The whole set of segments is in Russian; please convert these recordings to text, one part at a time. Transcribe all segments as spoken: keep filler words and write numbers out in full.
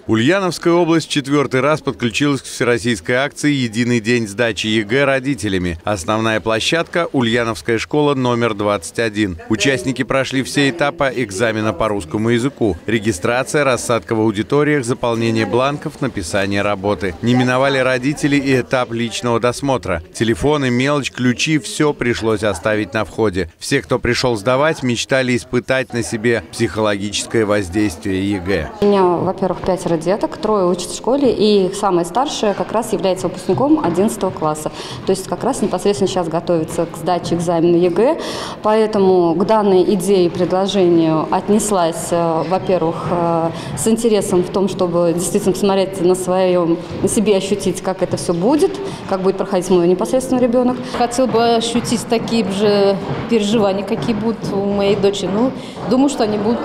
Ульяновская область в четвертый раз подключилась к всероссийской акции «Единый день сдачи ЕГЭ родителями». Основная площадка – Ульяновская школа номер двадцать один. Участники прошли все этапы экзамена по русскому языку. Регистрация, рассадка в аудиториях, заполнение бланков, написание работы. Не миновали родители и этап личного досмотра. Телефоны, мелочь, ключи – все пришлось оставить на входе. Все, кто пришел сдавать, мечтали испытать на себе психологическое воздействие ЕГЭ. У меня, во-первых, пятеро деток, трое учатся в школе, и самая старшая как раз является выпускником одиннадцатого класса. То есть как раз непосредственно сейчас готовится к сдаче экзамена ЕГЭ. Поэтому к данной идее и предложению отнеслась, во-первых, с интересом в том, чтобы действительно посмотреть на своем, на себе ощутить, как это все будет, как будет проходить мой непосредственно ребенок. Хотел бы ощутить такие же переживания, какие будут у моей дочери. Ну, думаю, что они будут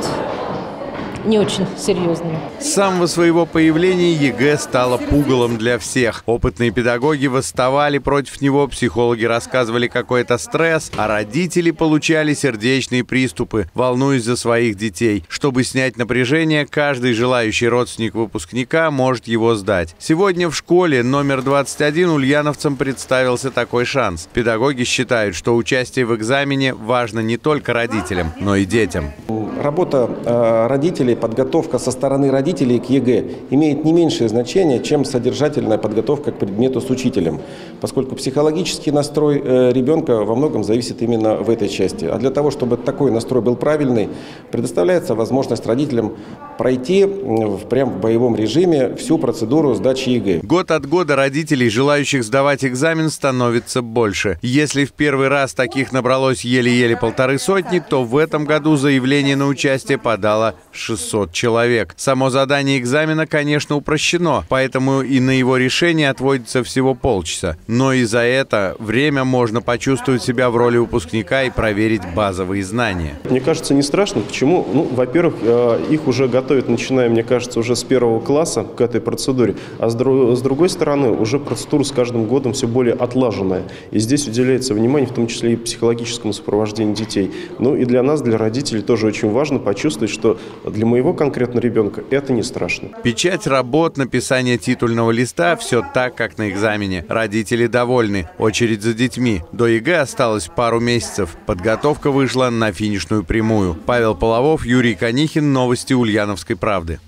не очень серьезными. С самого своего появления ЕГЭ стало пугалом для всех. Опытные педагоги восставали против него, психологи рассказывали, какой это стресс, а родители получали сердечные приступы, волнуясь за своих детей. Чтобы снять напряжение, каждый желающий родственник выпускника может его сдать. Сегодня в школе номер двадцать один ульяновцам представился такой шанс. Педагоги считают, что участие в экзамене важно не только родителям, но и детям. Работа э, родителей, подготовка со стороны родителей к ЕГЭ имеет не меньшее значение, чем содержательная подготовка к предмету с учителем, поскольку психологический настрой э, ребенка во многом зависит именно в этой части. А для того, чтобы такой настрой был правильный, предоставляется возможность родителям пройти в, прям в боевом режиме всю процедуру сдачи ЕГЭ. Год от года родителей, желающих сдавать экзамен, становится больше. Если в первый раз таких набралось еле-еле полторы сотни, то в этом году заявление на участие подало шестьсот человек. Само задание экзамена, конечно, упрощено, поэтому и на его решение отводится всего полчаса. Но и за это время можно почувствовать себя в роли выпускника и проверить базовые знания. Мне кажется, не страшно. Почему? Ну, во-первых, их уже готовят, начиная, мне кажется, уже с первого класса к этой процедуре. А с, друг, с другой стороны, уже процедура с каждым годом все более отлаженная. И здесь уделяется внимание, в том числе и психологическому сопровождению детей. Ну и для нас, для родителей, тоже очень важно почувствовать, что для моего конкретно ребенка это не страшно. Печать работ, написание титульного листа – все так, как на экзамене. Родители довольны. Очередь за детьми. До ЕГЭ осталось пару месяцев. Подготовка вышла на финишную прямую. Павел Половов, Юрий Конихин. Новости Ульяновской правды.